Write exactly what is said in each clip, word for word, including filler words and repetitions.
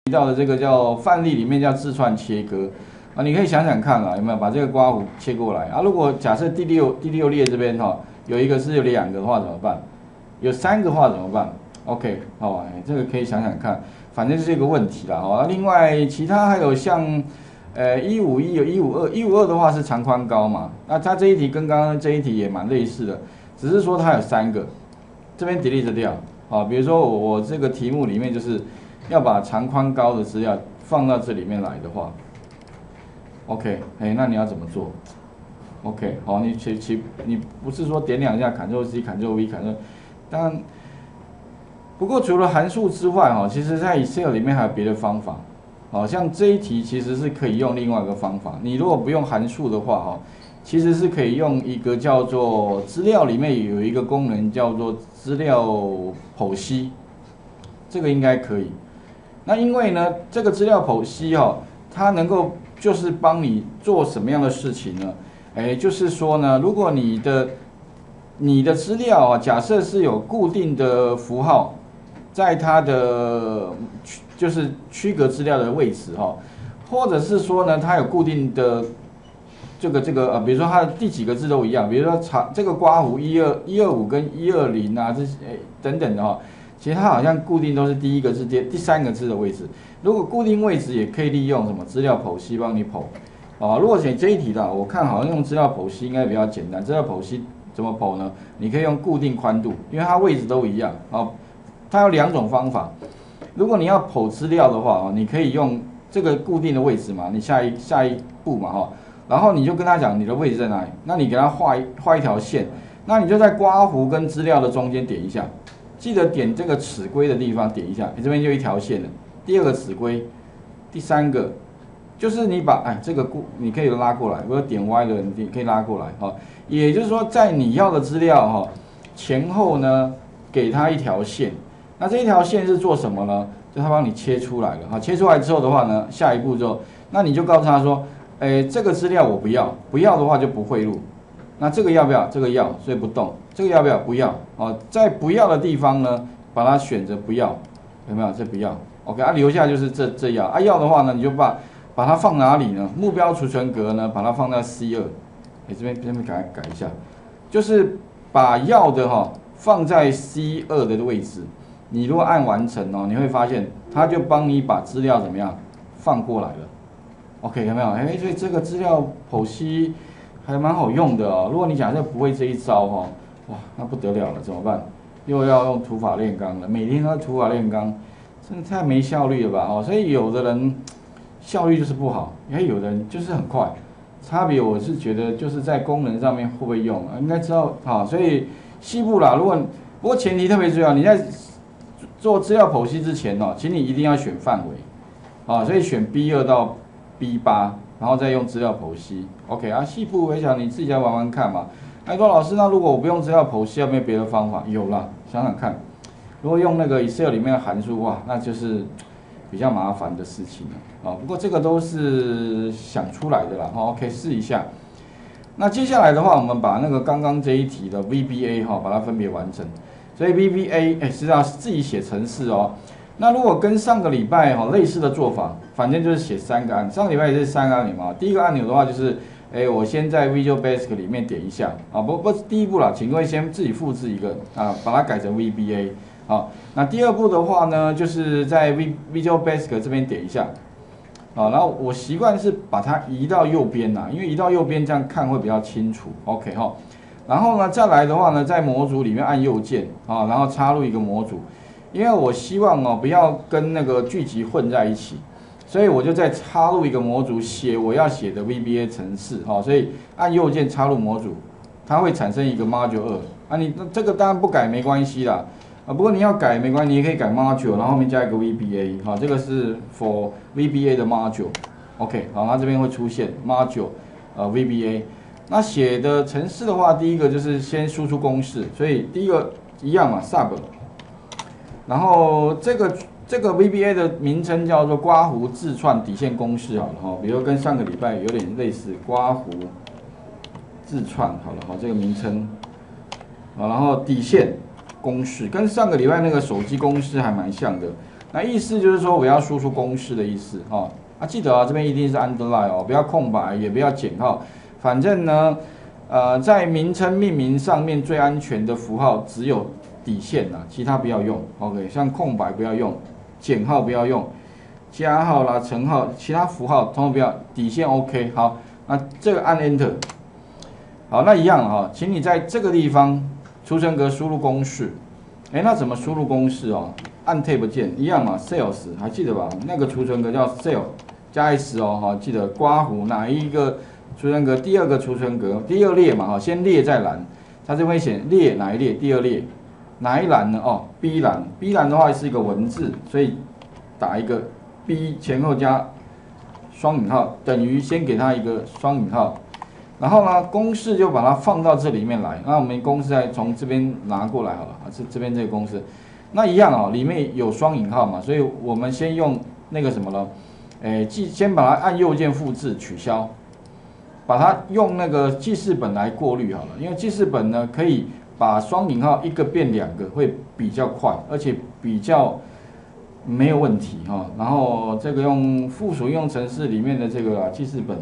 提到的这个叫范例里面叫字串切割啊，你可以想想看啊，有没有把这个刮弧切过来啊？如果假设第六第六列这边哈、哦、有一个是有两个的话怎么办？有三个的话怎么办 ？OK， 好、哎，这个可以想想看，反正就是一个问题啦。哦，另外其他还有像呃一五一有一五二，一五二的话是长宽高嘛，那它这一题跟刚刚这一题也蛮类似的，只是说它有三个，这边 delete 掉啊。比如说我我这个题目里面就是要把长宽高的资料放到这里面来的话 ，OK， 哎，那你要怎么做 ？OK， 好，你其其你不是说点两下 Ctrl C、Ctrl V、Ctrl， 当然，不过除了函数之外，哈，其实在 Excel 里面还有别的方法，好像这一题其实是可以用另外一个方法。你如果不用函数的话，哈，其实是可以用一个叫做资料里面有一个功能叫做资料剖析，这个应该可以。那因为呢，这个资料剖析哈，它能够就是帮你做什么样的事情呢？哎，就是说呢，如果你的你的资料啊，假设是有固定的符号，在它的就是区隔资料的位置哈，或者是说呢，它有固定的这个这个呃，比如说它的第几个字都一样，比如说长这个刮弧一二一二五跟一二零啊，这些等等的哈。其实它好像固定都是第一个字、第第三个字的位置。如果固定位置也可以利用什么资料剖析帮你剖啊。如果写这一题的，我看好像用资料剖析应该比较简单。资料剖析怎么剖呢？你可以用固定宽度，因为它位置都一样啊。它有两种方法。如果你要剖资料的话啊，你可以用这个固定的位置嘛，你下一下一步嘛哈，然后你就跟他讲你的位置在哪里，那你给他画一画一条线，那你就在刮弧跟资料的中间点一下。记得点这个尺规的地方点一下，你这边就一条线了。第二个尺规，第三个就是你把哎这个你可以拉过来，如果点歪了你可以拉过来哈。也就是说，在你要的资料哈前后呢，给它一条线。那这一条线是做什么呢？就它帮你切出来了哈。切出来之后的话呢，下一步之后，那你就告诉他说，哎这个资料我不要，不要的话就不汇入。那这个要不要？这个要，所以不动。这个要不要？不要。哦，在不要的地方呢，把它选择不要，有没有？这不要。OK， 啊，留下就是这这要。啊，要的话呢，你就把把它放哪里呢？目标储存格呢，把它放在 C 二。哎，这边这边改改一下，就是把要的哈、哦、放在 C 二的位置。你如果按完成哦，你会发现它就帮你把资料怎么样放过来了。OK， 有没有？哎，所以这个资料剖析还蛮好用的哦。如果你假设不会这一招哈、哦，哇，那不得了了，怎么办？又要用土法炼钢了，每天都在土法炼钢，真的太没效率了吧？哦，所以有的人效率就是不好，因为有的人就是很快。差别我是觉得就是在功能上面会不会用，应该知道啊。所以细部啦，如果不过前提特别重要，你在做资料剖析之前哦，请你一定要选范围，啊，所以选 B 二到 B 八。然后再用资料剖析 ，OK 啊，细部我想你自己来玩玩看嘛。哎，说老师，那如果我不用资料剖析，有没有别的方法？有啦，想想看，如果用那个 Excel 里面的函数哇，那就是比较麻烦的事情了啊。不过这个都是想出来的啦，哈 ，OK 试一下。那接下来的话，我们把那个刚刚这一题的 V B A 哈，把它分别完成。所以 V B A 哎，是要自己写程式哦。那如果跟上个礼拜哈类似的做法，反正就是写三个按钮。上个礼拜也是三个按钮嘛。第一个按钮的话就是，哎，我先在 Visual Basic 里面点一下啊，不不，第一步啦，请各位先自己复制一个啊，把它改成 V B A 啊。那第二步的话呢，就是在 V Visual Basic 这边点一下啊，然后我习惯是把它移到右边啦，因为移到右边这样看会比较清楚。OK 哈，然后呢再来的话呢，在模组里面按右键啊，然后插入一个模组。因为我希望哦不要跟那个剧集混在一起，所以我就再插入一个模组写我要写的 V B A 程式哈，所以按右键插入模组，它会产生一个 module 二啊，你这个当然不改没关系啦啊，不过你要改没关系，你也可以改 module， 然后后面加一个 V B A 好，这个是 for V B A 的 module，OK， 好，它这边会出现 module 呃 V B A， 那写的程式的话，第一个就是先输出公式，所以第一个一样嘛 sub。然后这个这个 V B A 的名称叫做刮弧字串底线公式好了哈，比如跟上个礼拜有点类似，刮弧字串好了哈，这个名称啊，然后底线公式跟上个礼拜那个手机公式还蛮像的， 那意思就是说我要输出公式的意思哦。啊，记得啊，这边一定是 underline 哦，不要空白，也不要减号，反正呢，呃，在名称命名上面最安全的符号只有底线啦，其他不要用。OK， 像空白不要用，减号不要用，加号啦、乘号，其他符号通通不要，底线 OK。好，那这个按 Enter。好，那一样哈、哦，请你在这个地方储存格输入公式。哎，那怎么输入公式哦？按 Tab 键一样嘛 ，Sales 还记得吧？那个储存格叫 Sales 加 S 哦，哈，记得刮胡哪一个储存格？第二个储存格第二列嘛，哈，先列再栏，它这边显列哪一列？第二列哪一栏呢？哦 ，B 栏 ，B 栏的话是一个文字，所以打一个 B 前后加双引号，等于先给它一个双引号。然后呢，公式就把它放到这里面来。那我们公式再从这边拿过来好了，啊，这这边这个公式，那一样哦，里面有双引号嘛，所以我们先用那个什么呢？诶，记先把它按右键复制取消，把它用那个记事本来过滤好了，因为记事本呢可以把双引号一个变两个，会比较快，而且比较没有问题哈。然后这个用附属应用程式里面的这个记事本。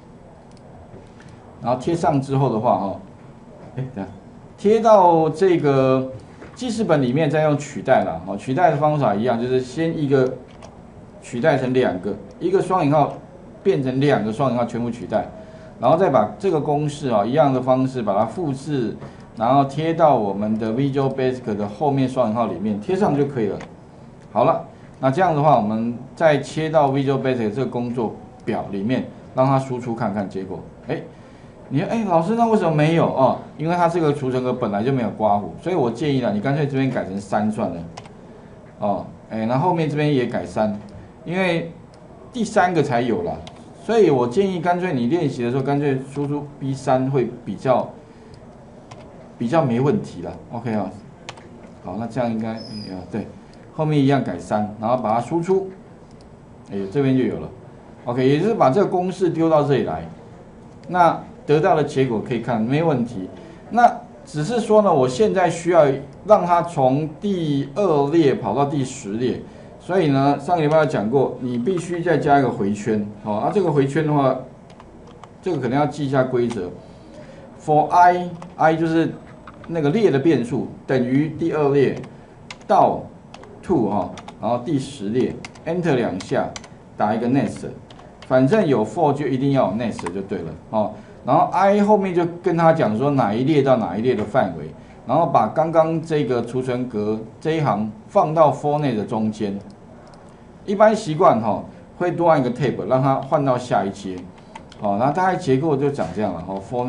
然后贴上之后的话，哈，哎，等下，贴到这个记事本里面，再用取代啦。哦，取代的方法一样，就是先一个取代成两个，一个双引号变成两个双引号全部取代，然后再把这个公式啊一样的方式把它复制，然后贴到我们的 Visual Basic 的后面双引号里面贴上就可以了。好了，那这样的话，我们再切到 Visual Basic 这个工作表里面，让它输出看看结果，哎。你说，哎、欸，老师，那为什么没有哦？因为它这个储存格本来就没有刮弧，所以我建议了，你干脆这边改成三算了，哦，哎、欸，那后面这边也改三，因为第三个才有啦，所以我建议干脆你练习的时候，干脆输出 B 三会比较比较没问题啦 OK 啊，好，那这样应该，呃，对，后面一样改三，然后把它输出，哎、欸，这边就有了 ，OK， 也就是把这个公式丢到这里来，那。得到的结果可以看没问题，那只是说呢，我现在需要让它从第二列跑到第十列，所以呢，上个礼拜有讲过，你必须再加一个回圈，好、哦，啊，这个回圈的话，这个可能要记一下规则 ，for i i 就是那个列的变数等于第二列到 two 哈，然后第十列 enter 两下，打一个 next， 反正有 for 就一定要有 next 就对了，哦。然后 i 后面就跟他讲说哪一列到哪一列的范围，然后把刚刚这个储存格这一行放到 for 内的中间。一般习惯哈会多按一个 tab 让它换到下一阶，好，然后大概结构就长这样了哈 for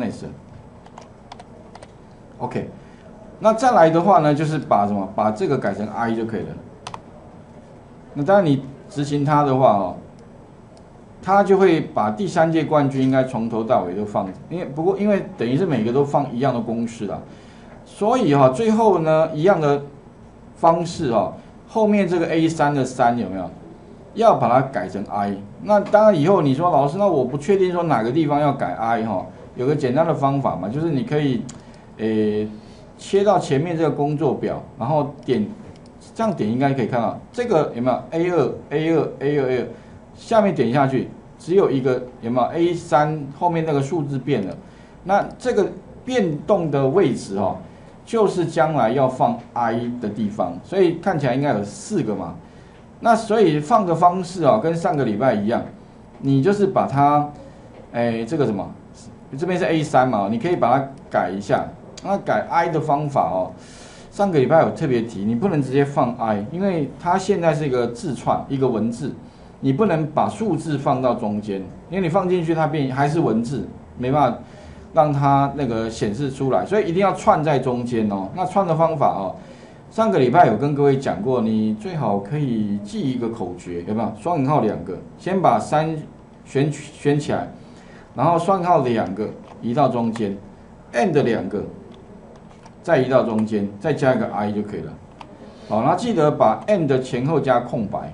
next。OK， 那再来的话呢，就是把什么把这个改成 i 就可以了。那当然你执行它的话哦。他就会把第三届冠军应该从头到尾都放，因为不过因为等于是每个都放一样的公式啦，所以哈、哦、最后呢一样的方式哈、哦，后面这个 A 三 的三有没有要把它改成 I？ 那当然以后你说老师，那我不确定说哪个地方要改 I 哈、哦，有个简单的方法嘛，就是你可以诶切到前面这个工作表，然后点这样点应该可以看到这个有没有 A 二 A 二 A 二 A 二。下面点下去，只有一个有没有 A 三 后面那个数字变了，那这个变动的位置哦，就是将来要放 I 的地方，所以看起来应该有四个嘛。那所以放的方式哦，跟上个礼拜一样，你就是把它，哎，这个什么，这边是 A 三 嘛，你可以把它改一下。那改 I 的方法哦，上个礼拜有特别提，你不能直接放 I， 因为它现在是一个字串，一个文字。你不能把数字放到中间，因为你放进去它变还是文字，没办法让它那个显示出来，所以一定要串在中间哦。那串的方法哦，上个礼拜有跟各位讲过，你最好可以记一个口诀，有没有？双引号两个，先把三选选起来，然后双引号两个移到中间 ，and 两个再移到中间，再加一个 I 就可以了。好，然后记得把 and 前后加空白。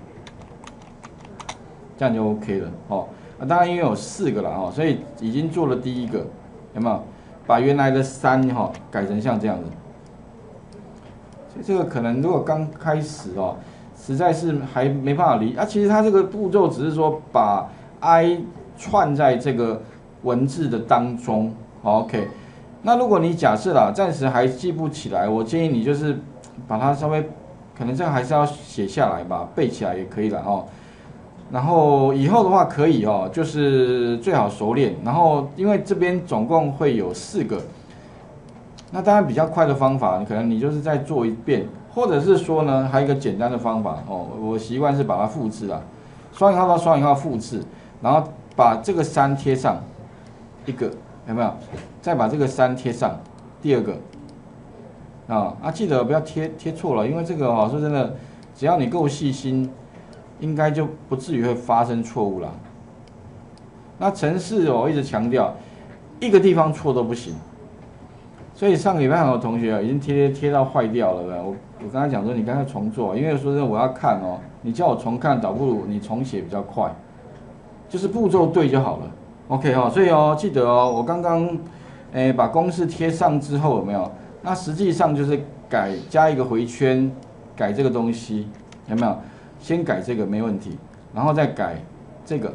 这样就 OK 了哦。那、啊、当然因为有四个了哈、哦，所以已经做了第一个，有没有？把原来的三哈、哦、改成像这样子。所以这个可能如果刚开始哦， 实在是还没办法理啊。其实它这个步骤只是说把 I 串在这个文字的当中。OK， 那如果你假设啦，暂时还记不起来，我建议你就是把它稍微，可能这个还是要写下来吧，背起来也可以了哦。然后以后的话可以哦，就是最好熟练。然后因为这边总共会有四个，那当然比较快的方法，可能你就是再做一遍，或者是说呢，还有一个简单的方法哦，我习惯是把它复制啦，双引号到双引号复制，然后把这个三贴上一个，有没有？再把这个三贴上第二个啊啊，记得不要贴贴错了，因为这个哦，说真的，只要你够细心。应该就不至于会发生错误啦。那程式哦，一直强调一个地方错都不行。所以上个礼拜有同学已经贴贴到坏掉了，我我跟他讲说，你刚才重做，因为说真的我要看哦，你叫我重看，倒不如你重写比较快，就是步骤对就好了。OK 哦，所以哦，记得哦，我刚刚诶把公式贴上之后有没有？那实际上就是改加一个回圈，改这个东西有没有？先改这个没问题，然后再改这个，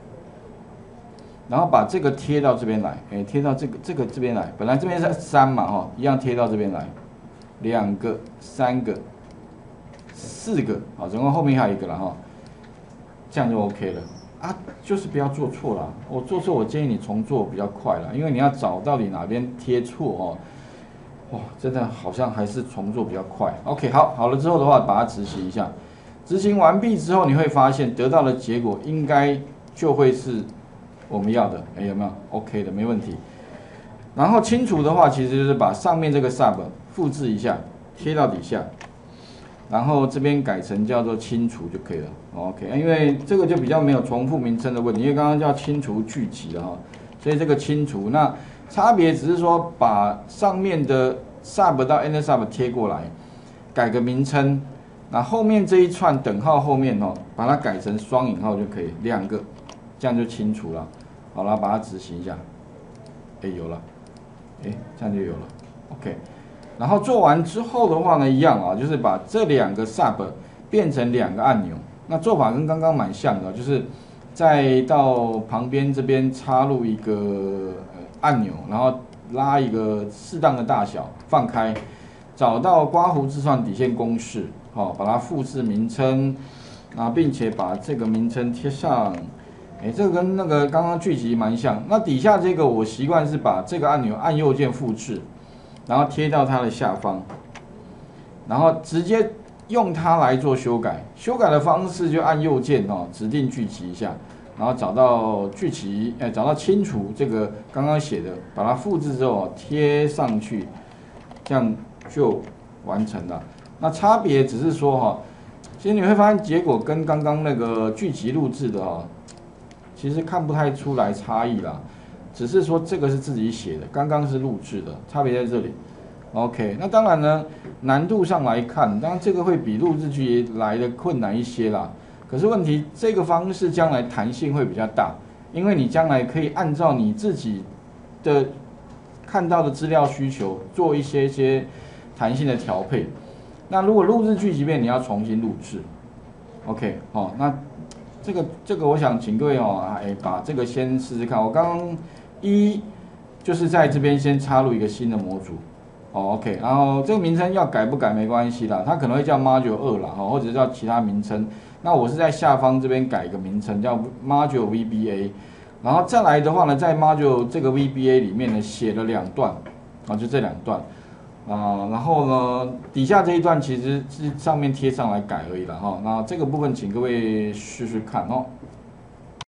然后把这个贴到这边来，哎，贴到这个这个这边来。本来这边是三嘛，哈，一样贴到这边来，两个、三个、四个，好，总共后面还有一个了哈，这样就 OK 了啊。就是不要做错了，我做错我建议你重做比较快了，因为你要找到底哪边贴错哦，哇，真的好像还是重做比较快。OK， 好，好了之后的话，把它执行一下。执行完毕之后，你会发现得到的结果应该就会是我们要的，哎，有没有 ？OK 的，没问题。然后清除的话，其实就是把上面这个 sub 复制一下，贴到底下，然后这边改成叫做清除就可以了。OK， 因为这个就比较没有重复名称的问题，因为刚刚叫清除聚集了哈，所以这个清除那差别只是说把上面的 sub 到 end sub 贴过来，改个名称。那后面这一串等号后面哦，把它改成双引号就可以，两个，这样就清楚了。好了，把它执行一下，哎，有了，哎，这样就有了。OK， 然后做完之后的话呢，一样啊，就是把这两个 sub 变成两个按钮。那做法跟刚刚蛮像的，就是再到旁边这边插入一个按钮，然后拉一个适当的大小，放开，找到刮胡自算底线公式。好，把它复制名称，啊，并且把这个名称贴上，哎，这个跟那个刚刚聚集蛮像。那底下这个我习惯是把这个按钮按右键复制，然后贴到它的下方，然后直接用它来做修改。修改的方式就按右键哦，指定聚集一下，然后找到聚集，哎，找到清除这个刚刚写的，把它复制之后贴上去，这样就完成了。那差别只是说哈，其实你会发现结果跟刚刚那个聚集录制的哈，其实看不太出来差异啦，只是说这个是自己写的，刚刚是录制的，差别在这里。OK， 那当然呢，难度上来看，当然这个会比录制剧来的困难一些啦。可是问题这个方式将来弹性会比较大，因为你将来可以按照你自己的看到的资料需求做一些些弹性的调配。那如果录制剧集片，你要重新录制 ，OK， 哦，那这个这个，我想请各位哦，哎，把这个先试试看。我刚刚一就是在这边先插入一个新的模组，哦 ，OK， 然后这个名称要改不改没关系啦，它可能会叫 module 二啦，哦，或者叫其他名称。那我是在下方这边改一个名称叫 module V B A， 然后再来的话呢，在 module 这个 V B A 里面呢写了两段，啊，就这两段。啊，然后呢，底下这一段其实是上面贴上来改而已了哈。那这个部分请各位试试看哦。